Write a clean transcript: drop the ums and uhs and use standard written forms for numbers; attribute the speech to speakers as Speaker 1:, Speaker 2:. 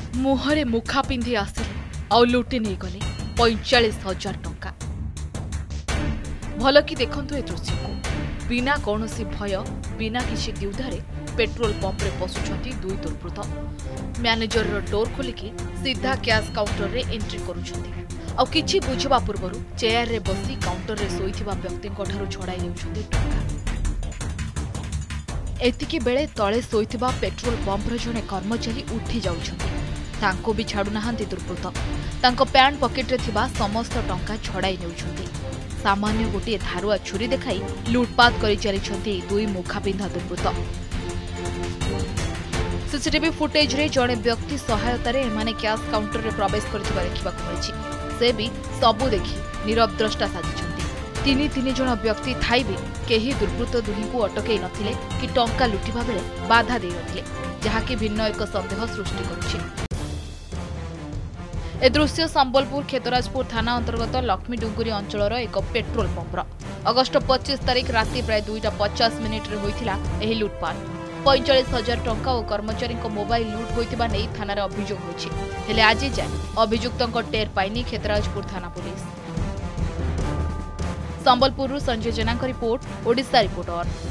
Speaker 1: मुहरे मुखा पिंधि आसिले आउ लुटि नहीं गले 45,000 टंका। भल कि देखंतु ए दृश्य को बिना कौनसी भय बिना किसी द्विधारे पेट्रोल पंप रे पशुछंती दुई दुर्बृत्त मैनेजर रो डोर खोलिकी सीधा कैश काउंटर रे एंट्री करूछंती आउ किछि बुझवा पूर्व चेयर रे बसी काउंटर रे सोईथिबा व्यक्ति ठारू छड़ाई नेउछंती टंका। एतिकी बेले तले सोईथिबा पेट्रोल पंप रे जने कर्मचारी उठी जाउछंती तांको भी छाड़ू नाहांती दुर्बृत्त तांको पैंट पॉकेट रे थिबा समस्त टंका छड़ाई नेउछंती। सामान्य गोटे धारुआ छुरी देखाई लुटपाट करि चलिछंती दुई मुखा पिंधा दुर्बृत्त। सीसीटीवी फुटेज रे जने व्यक्ति सहायता रे एमाने कैश काउंटर रे प्रवेश करथिबा देखिबाकू मिलिछि। से भी सबु देखि नीरव द्रष्टा साजिछंती। तीन जन व्यक्ति थाई भी केही दुर्बृत्त दुही को अटकई नथिले कि टंका लुटिबा बेले बाधा दे नथिले जहाकी भिन्न एक संदेह सृष्टि करुछि। ए दृश्य संबलपुर खेतराजपुर थाना अंतर्गत लक्ष्मी डुंगुरी अंचलर एक पेट्रोल पंपर। अगस्ट 25 तारिख राति प्राय 2:50 रे होइथिला एही लुटपाट। 45,000 टंका और कर्मचारी मोबाइल लुट होइतिबा नै थाना रे अभियोग होइछि। हेले आज जाय अभियुक्तक टेर पाइनी खेतराजपुर थाना police. Sambalpur Sanjay Jena report, Odisha reporter.